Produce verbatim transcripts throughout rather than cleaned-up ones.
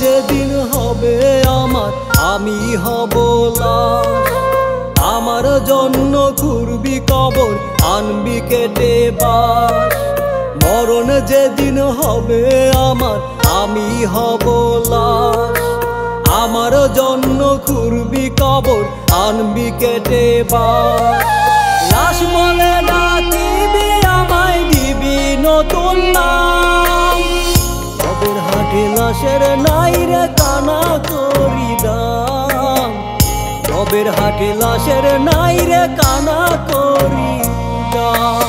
যেদিন হবে আমার আমি হব লাশ। আমার জন্য খুঁড়বি কবর আনবি কেটে বাঁশ। মরণ যেদিন হবে আমার আমি হব লাশ। আমার জন্য খুঁড়বি কবর আনবি কেটে বাঁশ। লাশ বলে ডাকিবি আমায় দিবি নতুন নাম। কবর হাটে লাশের নাই রে কানা করি দাম। কবর হাটে লাশের নাই রে কানা করি দাম।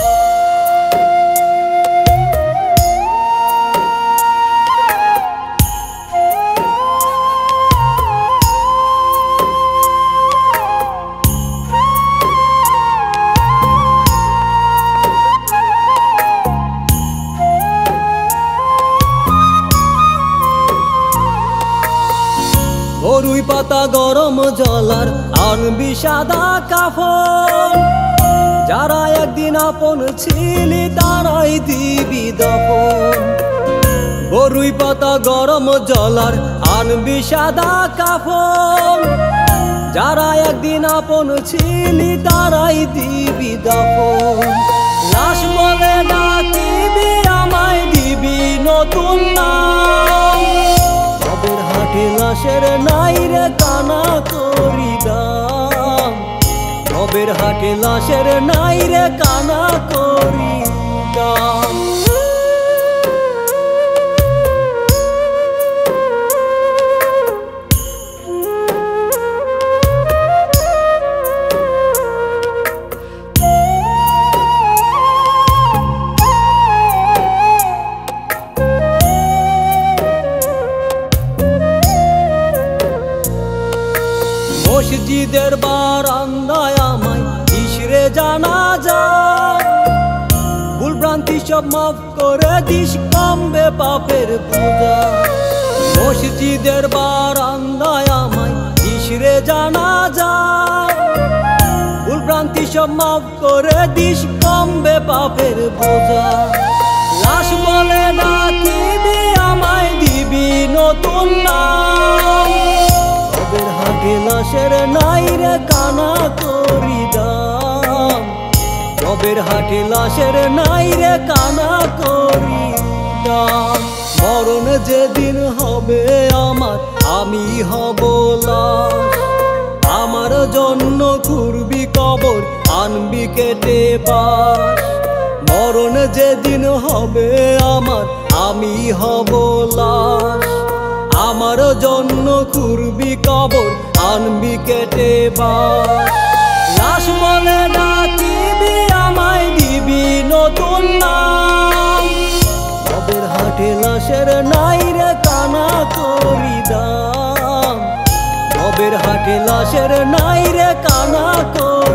বরুই পাতা গরম জলার আনবি সাদা কাফন। যারা একদিন আপন ছিলি তারাই দিবি দফন। বরুই পাতা গরম জলার আনবি সাদা কাফন। যারা একদিন আপন ছিলি তারাই দিবি দফন। লাশ বলে ডাকিবি আমায় দিবি নতুন নাম। কবর হাটে লাশের নাই রে কানা করি দাম। কবর হাটে লাশের নাই রে কানা করি দাম। মসজিদের বারান্দায় আমায় ইশরে জানাজা। ভুল ভ্রান্তি সব মাফ করে দিস কমবে পাপের বোঝা। মসজিদের বারান্দায় আমায় ইশরে জানাজা। ভুল ভ্রান্তি সব মাফ করে দিস কমবে পাপের বোঝা। লাশ বলে ডাকিবি আমায় দিবি নতুন নাম। কবর হাটে লাশের নাই রে কানা করি দাম। কবর হাটে লাশের নাই রে কানা করি দাম। মরণ যেদিন হবে আমার আমি হব লাশ। আমার জন্য খুঁড়বি কবর আনবি কেটে বাঁশ। মরণ যেদিন হবে আমার আমি হব লাশ। আমার জন্য খুঁড়বি কবর আনবি কেটে বাঁশ। লাশ বলে ডাকিবি আমায় দিবি নতুন নাম। কবর হাটে লাশের নাই রে কানা করি দাম। কবর হাটে লাশের নাই রে কানা করি